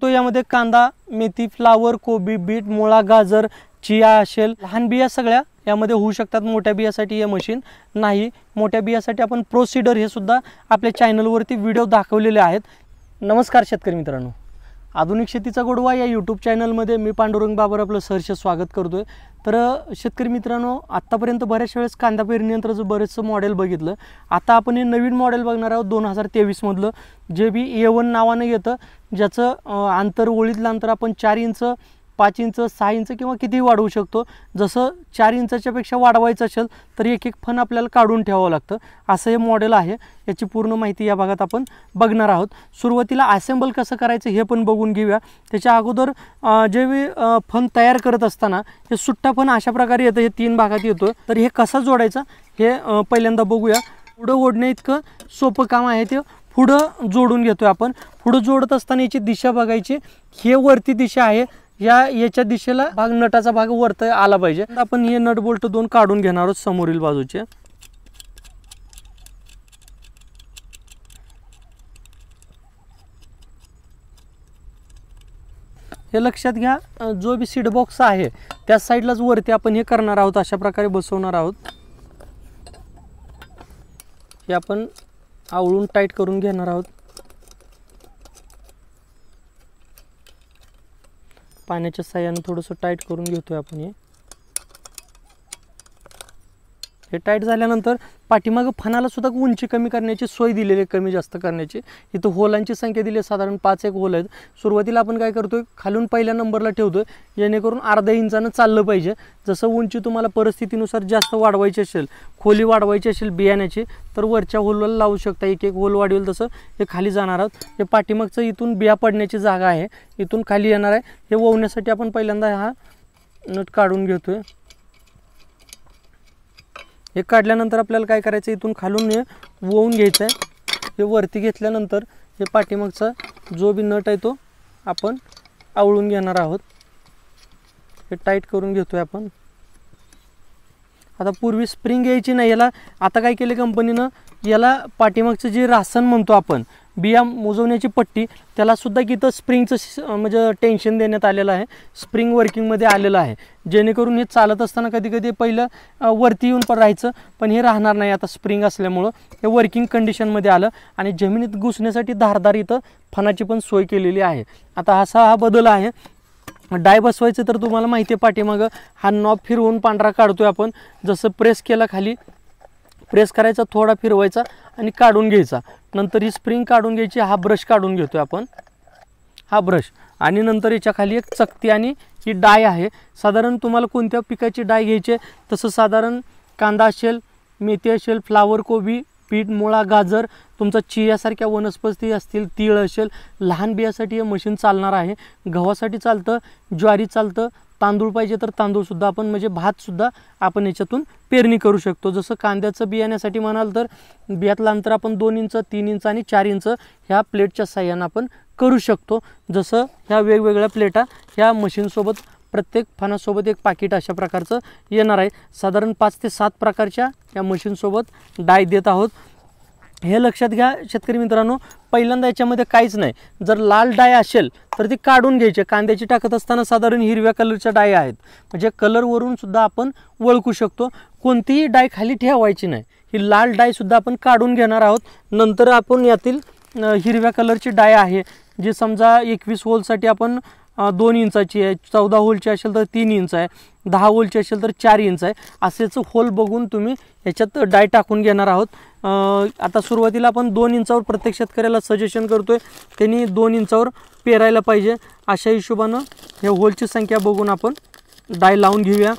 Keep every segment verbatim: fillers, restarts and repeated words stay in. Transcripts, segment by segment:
शकतो यामध्ये कांदा, मेथी, फ्लावर, कोबी, बीट, मुळा, गाजर, चिया असेल, लहान बिया सगळ्या यामध्ये होऊ शकतात। मोठ्या बियासाठी हे मशीन नाही। मोठ्या बियासाठी आपण प्रोसिडर हे सुद्धा आपल्या चॅनलवरती व्हिडिओ दाखवलेले आहेत। नमस्कार शेतकरी मित्रांनो, आधुनिक शेतीचा गोडवा या यूट्यूब चॅनलमध्ये मी पांडुरंग बाबर आपलं सहर्ष स्वागत करतोय। तर शेतकरी मित्रांनो, आत्तापर्यंत बऱ्याच वेळेस कांदा पेरणी यंत्राचं बरेचसं मॉडेल बघितलं। आता आपण हे नवीन मॉडेल बघणार आहोत दोन हजार तेवीस मधलं, जे बी ए वन नावाने येतं, ज्याचं अंतर ओळीतलं अंतर आपण चार इंच, पाच इंच, सहा इंच किंवा कितीही वाढवू शकतो। जसं चार इंचाच्या पेक्षा वाढवायचं असेल तर एक एक फण आपल्याला काढून ठेवावं लागतं, असं हे मॉडेल आहे। याची पूर्ण माहिती या भागात आपण बघणार आहोत। सुरुवातीला असेंबल कसं करायचं हे पण बघून घेऊया। त्याच्या अगोदर जे फण तयार करत असताना हे सुट्टा फण अशा प्रकारे येतं, हे तीन भागात येतो। तर हे कसं जोडायचं हे पहिल्यांदा बघूया। पुढं ओढणे इतकं सोपं काम आहे, ते पुढं जोडून घेतोय आपण। पुढं जोडत असताना याची दिशा बघायची, हे वरती दिशा आहे, या याच्या दिशेला भाग नटाचा भाग वरती आला पाहिजे। आपण हे नट बोल्ट दोन काढून घेणार आहोत समोरील बाजूचे। हे लक्षात घ्या, जो बी सीड बॉक्स आहे त्या साईडलाच वरती आपण हे करणार आहोत, अशा प्रकारे बसवणार आहोत। हे आपण आवळून टाईट करून घेणार आहोत। पाण्याच्या साह्याने थोडंसं टाईट करून घेतोय आपण। हे हे टाईट झाल्यानंतर पाठीमागं फणाला सुद्धा उंची कमी करण्याची सोय दिलेली आहे, कमी जास्त करण्याची। इथं होलांची संख्या दिली आहे, साधारण पाच एक होल आहेत। सुरुवातीला आपण काय करतोय, खालून पहिल्या नंबरला ठेवतोय, जेणेकरून अर्ध्या इंचानं चाललं पाहिजे। जसं उंची तुम्हाला परिस्थितीनुसार जास्त वाढवायची असेल, खोली वाढवायची असेल बियाण्याची, तर वरच्या होलला लावू शकता। एक एक होल वाढवेल तसं हे खाली जाणार आहोत। हे पाठीमागचं इथून बिया पडण्याची जागा आहे, इथून खाली येणार आहे। हे वळवण्यासाठी आपण पहिल्यांदा हा नट काढून घेतोय। हे काढल्यानंतर आपल्याला काय करायचं, इथून खालून हे वळवून घ्यायचं आहे। हे वरती घेतल्यानंतर हे पाठीमागचा जो बी नट आहे तो आपण आवळून घेणार आहोत। हे टाईट करून घेतोय आपण। आता पूर्वी स्प्रिंग यायची नाही याला, आता काय केले कंपनीनं, याला पाठीमागचं जे रासन म्हणतो आपण, बिया मोजवण्याची पट्टी, त्याला सुद्धा इथं स्प्रिंगचं म्हणजे टेन्शन देण्यात आलेलं आहे। स्प्रिंग वर्किंगमध्ये आलेलं आहे, जेणेकरून हे चालत असताना कधी कधी पहिलं वरती येऊन पण राहायचं, पण हे राहणार नाही आता स्प्रिंग असल्यामुळं हे वर्किंग कंडिशनमध्ये आलं। आणि जमिनीत घुसण्यासाठी धारदार इथं फणाची पण सोय केलेली आहे। आता असा हा बदल आहे। डाय बसवायचं तर तुम्हाला माहिती आहे, पाठीमागं हा नॉब फिरवून पांढरा काढतोय आपण। जसं प्रेस केला, खाली प्रेस करायचा, थोडा फिरवायचा आणि काढून घ्यायचा। नंतर ही स्प्रिंग काढून घ्यायची। हा ब्रश काढून घेतोय आपण, हा ब्रश। आणि नंतर याच्या खाली एक चकती आणि ही डाय आहे। साधारण तुम्हाला कोणत्या पिकाची डाय घ्यायची तसं साधारण कांदा असेल, मेथी असेल, फ्लावर, कोबी, बीट, मुळा, गाजर, तुमचा चियासारख्या वनस्पती असतील, तीळ असेल, लहान बियासाठी हे मशीन चालणार आहे। गव्हासाठी चालतं, ज्वारी चालतं, तांदूळ पाहिजे तर तांदूळसुद्धा आपण म्हणजे भातसुद्धा आपण याच्यातून पेरणी करू शकतो। जसं कांद्याचं बियाण्यासाठी म्हणाल तर बियातलं अंतर आपण दोन इंच, तीन इंच आणि चार इंच ह्या प्लेटच्या साह्यानं आपण करू शकतो। जसं ह्या वेगवेगळ्या प्लेटा ह्या मशीनसोबत, प्रत्येक फणासोबत एक पाकिट अशा प्रकारचं येणार आहे। साधारण पाच ते सात प्रकारच्या या मशीनसोबत डाय देत आहोत। हे लक्षात घ्या शेतकरी मित्रांनो, पहिल्यांदा याच्यामध्ये काहीच नाही। जर लाल डाय असेल तर ती काढून घ्यायची। कांद्याची टाकत असताना साधारण हिरव्या कलरच्या डाय आहेत, म्हणजे कलरवरून सुद्धा आपण ओळखू शकतो। कोणतीही डाय खाली ठेवायची नाही, ही लाल डाय सुद्धा आपण काढून घेणार आहोत। नंतर आपण यातील हिरव्या कलरची डाय आहे, जी समजा एकवीस होलसाठी आपण दोन इंचाची आहे, चौदा होलची असेल तर तीन इंच आहे, दहा होलची असेल तर चार इंच आहे, असेच होल बघून तुम्ही याच्यात डाय टाकून घेणार आहोत। आता सुरुवातीला आपण दोन इंचावर प्रत्येक शेतकऱ्याला सजेशन करतोय, त्यांनी दोन इंचावर पेरायला पाहिजे। अशा हिशोबानं हे होलची संख्या बघून आपण डाय लावून घेऊया।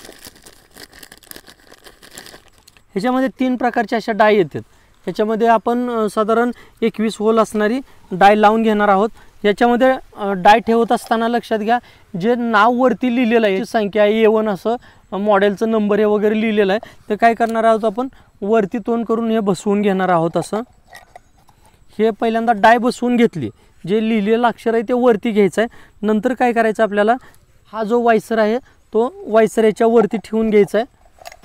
ह्याच्यामध्ये तीन प्रकारच्या अशा डाय येतात। ह्याच्यामध्ये आपण साधारण एकवीस होल असणारी डाय लावून घेणार आहोत। याच्यामध्ये डाय ठेवत असताना लक्षात घ्या, जे नाव वरती लिहिलेलं आहे, संख्या ए वन असं मॉडेलचं नंबर हे वगैरे लिहिलेलं आहे, ते काय करणार आहोत आपण वरती तोंड करून हे बसवून घेणार आहोत। असं हे पहिल्यांदा डाय बसवून घेतली, जे लिहिलेलं अक्षर आहे ते वरती घ्यायचं आहे। नंतर काय करायचं आपल्याला, हा जो वायसर आहे तो वायसर याच्या वरती ठेवून घ्यायचा आहे।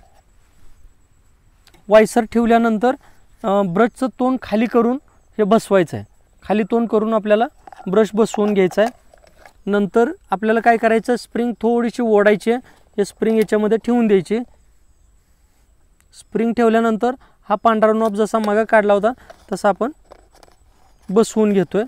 वायसर ठेवल्यानंतर ब्रशचं तोंड खाली करून हे बसवायचं आहे। खाली तोंड करून आपल्याला ब्रश बसवून घ्यायचा आहे। नंतर आपल्याला काय करायचं, स्प्रिंग थोडीशी ओढायची आहे, हे स्प्रिंग याच्यामध्ये ठेवून द्यायची। स्प्रिंग ठेवल्यानंतर हा पांढरा नॉब जसा मागे काढला होता तसा आपण बसवून घेतोय।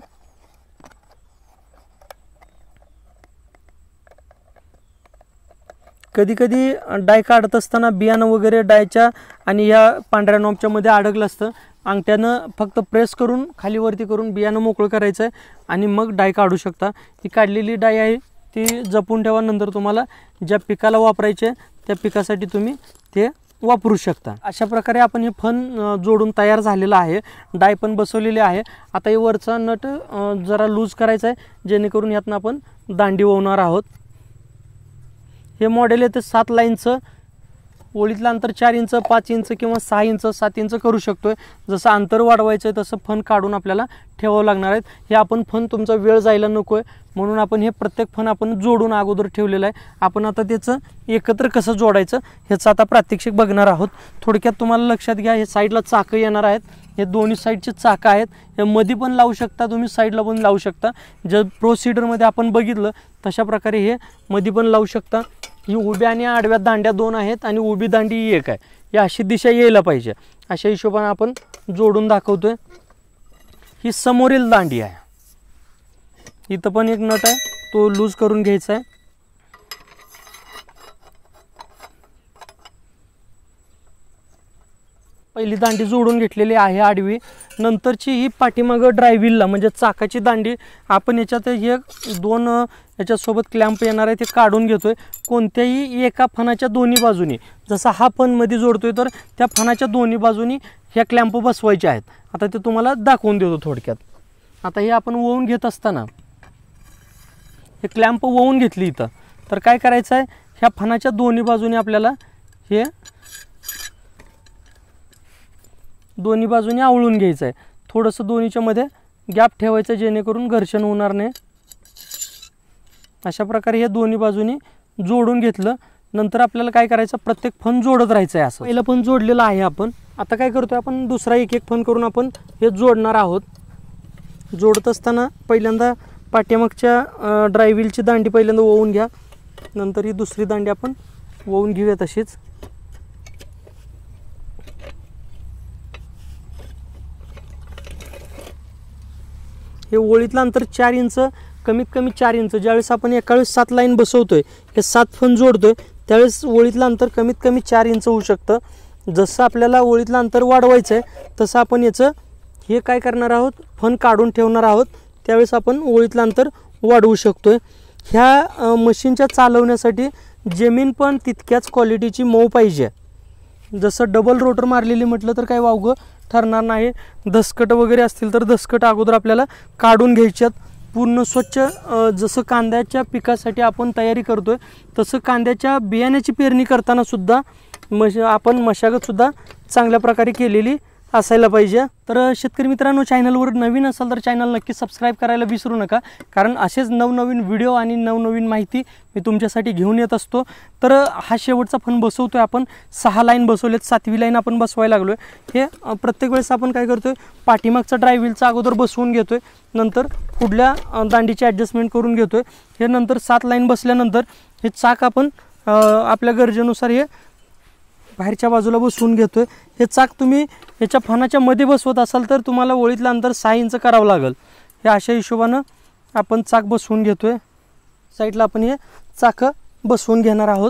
कधी कधी डाय काढत असताना बियाणं वगैरे डायच्या आणि या पांढऱ्या नॉबच्या मध्ये अडकलं असतं। अंगठ्यानं फक्त प्रेस करून खाली वरती करून बियाणं मोकळं करायचं आहे आणि मग डाय काढू शकता। ही काढलेली डाय आहे ती जपून ठेवा, नंतर तुम्हाला ज्या पिकाला वापरायचे त्या पिकासाठी तुम्ही ते वापरू शकता। अशा प्रकारे आपण हे फन जोडून तयार झालेला आहे, डाय पण बसवलेली आहे। आता हे वरचा नट जरा लूज करायचा आहे जेणेकरून यातनं आपण दांडी वळवणार आहोत। हे मॉडेल येते सात लाईनचं, ओळीतलं अंतर चार इंच, पाच इंच किंवा सहा इंच, सात इंच करू शकतोय। जसं अंतर वाढवायचं आहे तसं फन काढून आपल्याला ठेवावं लागणार आहेत। हे आपण फन तुमचा वेळ जायला नको आहे म्हणून आपण हे प्रत्येक फन आपण जोडून अगोदर ठेवलेलं आहे। आपण आता त्याचं एकत्र कसं जोडायचं ह्याचं आता प्रात्यक्षिक बघणार आहोत। थोडक्यात तुम्हाला लक्षात घ्या, हे साईडला चाकं येणार आहेत, हे दोन्ही साईडचे चाकं आहेत। हे मध्ये पण लावू शकता तुम्ही, साईडला पण लावू शकता। जे प्रोसिडरमध्ये आपण बघितलं तशा प्रकारे हे मध्ये पण लावू शकता। ही उभ्या आणि आडव्या दांड्या दोन आहेत आणि उभी दांडी एक आहे, ही अशी दिशा यायला पाहिजे अशा हिशोबाने आपण जोडून दाखवतोय। ही समोरील दांडी आहे, इथं पण एक नट आहे तो लूज करून घ्यायचा आहे। पहिली दांडी जोडून घेतलेली आहे आडवी। नंतरची ही पाठीमागं ड्रायव्हिलला म्हणजे चाकाची दांडी आपण याच्यात हे दोन याच्यासोबत क्लॅम्प येणार आहे ते काढून घेतोय। कोणत्याही एका फणाच्या दोन्ही बाजूनी, जसा हा फण मध्ये जोडतोय तर त्या फणाच्या दोन्ही बाजूनी ह्या क्लॅम्प बसवायचे आहेत। आता ते तुम्हाला दाखवून देतो थोडक्यात। आता हे आपण वळून घेत असताना हे क्लॅम्प वळून घेतली इथं, तर काय करायचं आहे, ह्या फणाच्या दोन्ही बाजूनी आपल्याला हे दोन्ही बाजूनी आवळून घ्यायचं आहे। थोडंसं दोन्हीच्या मध्ये गॅप ठेवायचं जेणेकरून घर्षण होणार नाही। अशा प्रकारे हे दोन्ही बाजूनी जोडून घेतलं। नंतर आपल्याला काय करायचं, प्रत्येक फण जोडत राहायचं आहे। असं पहिलं फण जोडलेलं आहे आपण, आता काय करतोय आपण दुसरा एक एक फण करून आपण हे जोडणार आहोत। जोडत असताना पहिल्यांदा पाठीमागच्या ड्रायव्हिलची दांडी पहिल्यांदा वळवून घ्या, नंतर ही दुसरी दांडी आपण वळवून घेऊया तशीच। हे ओळीतलं अंतर चार इंच, कमीत कमी चार इंच। ज्यावेळेस आपण एका वेळेस सात लाईन बसवतोय, हे सात फण जोडतोय, त्यावेळेस ओळीतलं अंतर कमीत कमी चार इंच होऊ शकतं। जसं आपल्याला ओळीतलं अंतर वाढवायचं आहे तसं आपण याचं हे काय करणार आहोत, फण काढून ठेवणार आहोत, त्यावेळेस आपण ओळीतलं अंतर वाढवू शकतोय। ह्या मशीनच्या चालवण्यासाठी जमीन पण तितक्याच क्वालिटीची मऊ पाहिजे। जसं डबल रोटर मारलेली म्हटलं तर काय वावगं ठरणार नाही। दसकट वगैरे असतील तर दसकट अगोदर आपल्याला काढून घ्यायच्यात। पूर्ण स्वच्छ जसं कांद्याच्या पिकासाठी आपण तयारी करतोय तसं कांद्याच्या बियाण्याची पेरणी करताना सुद्धा मश आपण मशागत सुद्धा चांगल्या प्रकारे केलेली असायला पाहिजे। तर शेतकरी मित्रांनो, चॅनलवर नवीन असाल तर चॅनल नक्की सबस्क्राईब करायला विसरू नका, कारण असेच नवनवीन व्हिडिओ आणि नवनवीन माहिती मी तुमच्यासाठी घेऊन येत असतो। तर हा शेवटचा फण बसवतोय आपण, सहा लाईन बसवलेत, सातवी लाईन आपण बसवायला लागलोय। हे प्रत्येक वेळेस आपण काय करतोय, पाठीमागचा ड्रायव्हिलचा अगोदर बसवून घेतोय, नंतर पुढल्या दांडीची ॲडजस्टमेंट करून घेतोय। हे नंतर सात लाईन बसल्यानंतर हे चाक आपण आपल्या गरजेनुसार हे बाहेरच्या बाजूला बसवून घेतोय। हे चाक तुम्ही याच्या फणाच्या मध्ये बसवत असाल तर तुम्हाला ओळीतलं अंतर सहा इंच करावं लागेल। हे अशा हिशोबानं आपण चाक बसवून घेतोय। साईडला आपण हे चाक बसवून घेणार आहोत।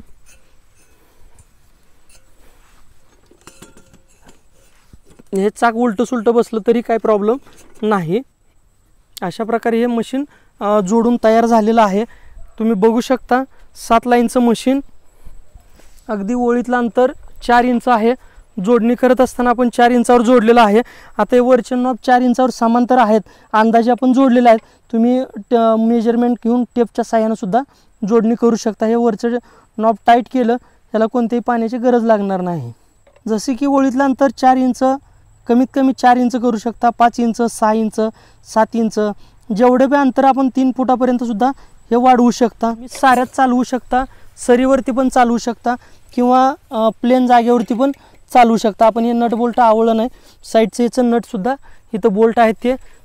हे चाक उलट सुलट बसलं तरी काही प्रॉब्लेम नाही। अशा प्रकारे हे मशीन जोडून तयार झालेलं आहे। तुम्ही बघू शकता सात लाईनचं मशीन, अगदी ओळीतलं अंतर चार इंच आहे। जोडणी करत असताना आपण चार इंचावर जोडलेलं आहे। आता हे वरचे नॉब चार इंचावर समांतर आहेत, अंदाजे आपण जोडलेले आहेत। तुम्ही मेजरमेंट घेऊन टेपच्या साह्याने सुद्धा जोडणी करू शकता। हे वरचं नॉब टाईट केलं, याला कोणत्याही पाण्याची गरज लागणार नाही। जसे की ओळीतलं अंतर चार इंच, कमीत कमी चार इंच करू शकता, पाच इंच, सहा इंच, सात इंच, जेवढे बी अंतर आपण तीन फुटापर्यंत सुद्धा हे वाढवू शकता। साऱ्यात चालवू शकता, सरीवरती पण चालवू शकता किंवा प्लेन जागेवरती पण चालवू शकता। आपण हे नट बोल्ट आवळलं नाही, साईडचं याचं नट सुद्धा इथं बोल्ट आहेत ते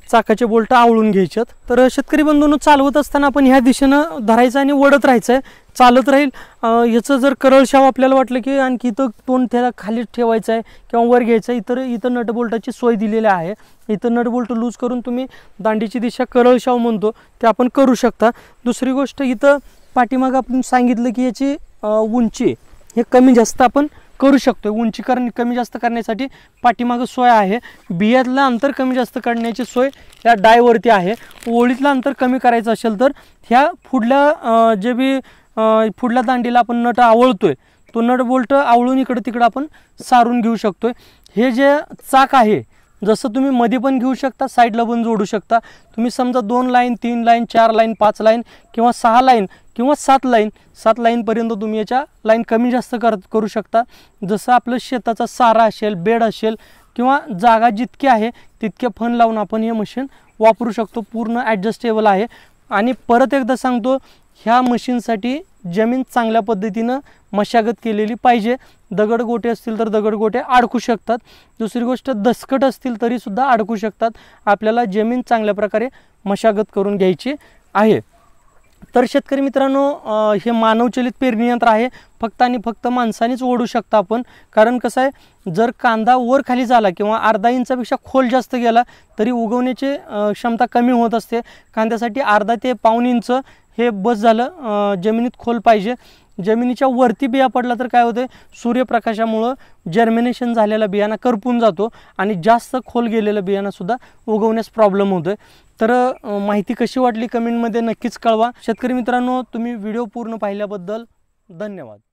चाकाचे बोल्ट आवळून घ्यायच्यात. तर शेतकरी बंधूंनो, चालवत असताना आपण ह्या दिशेनं धरायचं आणि वडत राहायचं आहे, चालत राहील. ह्याचं जर करळशाव आपल्याला वाटलं की आणखी इथं तोंड त्याला खाली ठेवायचं आहे किंवा वर घ्यायचं आहे, इतर इथं नट बोल्टाची सोय दिलेली आहे. इथं नट बोल्ट लूज करून तुम्ही दांडीची दिशा करळशाव म्हणतो ते आपण करू शकता. दुसरी गोष्ट, इथं पाठीमागं आपण सांगितलं की याची उंची हे कमी जास्त आपण करू शकतो. उंची कर कमी जास्त करण्यासाठी पाठीमागं सोय आहे. बियातलं अंतर कमी जास्त करण्याची सोय या डायवरती आहे. ओळीतलं अंतर कमी करायचं असेल तर ह्या पुढल्या जे बी पुढल्या दांडीला आपण नट आवळतोय तो नट बोल्ट आवळून इकडं तिकडं आपण सारून घेऊ शकतोय. हे जे चाक आहे जसं तुम्ही मध्ये पण घेऊ शकता, साईडला पण जोडू शकता. तुम्ही समजा दोन लाईन, तीन लाईन, चार लाईन, पाच लाईन किंवा सहा लाईन किंवा सात लाईन सात लाईनपर्यंत तुम्ही याच्या लाईन कमी जास्त कर करू शकता. जसं आपलं शेताचा सारा असेल, बेड असेल किंवा जागा जितकी आहे तितके फन लावून आपण हे मशीन वापरू शकतो. पूर्ण ॲडजस्टेबल आहे. आणि परत एकदा सांगतो, ह्या मशीनसाठी जमीन चांगल्या पद्धतीनं मशागत केलेली पाहिजे. दगडगोटे असतील तर दगडगोटे अडकू शकतात. दुसरी गोष्ट, दसकट असतील तरीसुद्धा अडकू शकतात. आपल्याला जमीन चांगल्या प्रकारे मशागत करून घ्यायची आहे. तर शेतकरी मित्रांनो, हे मानवचलित पेरणी यंत्र आहे. फक्त आणि फक्त माणसानेच ओढू शकता आपण. कारण कसं आहे, जर कांदा वर खाली झाला किंवा अर्धा इंचापेक्षा खोल जास्त गेला तरी उगवण्याची क्षमता कमी होत असते. कांद्यासाठी अर्धा ते पाऊण इंच हे बस झालं. जमिनीत खोल पाहिजे. जमिनीच्या वरती बिया पडला तर काय होते, सूर्यप्रकाशामुळं जर्मिनेशन झालेला बियाणा करपून जातो आणि जास्त खोल गेलेलं बियाणासुद्धा उगवण्यास प्रॉब्लेम होतोय. तर माहिती कशी वाटली कमेंटमध्ये नक्कीच कळवा. शेतकरी मित्रांनो, तुम्ही व्हिडिओ पूर्ण पाहिल्याबद्दल धन्यवाद.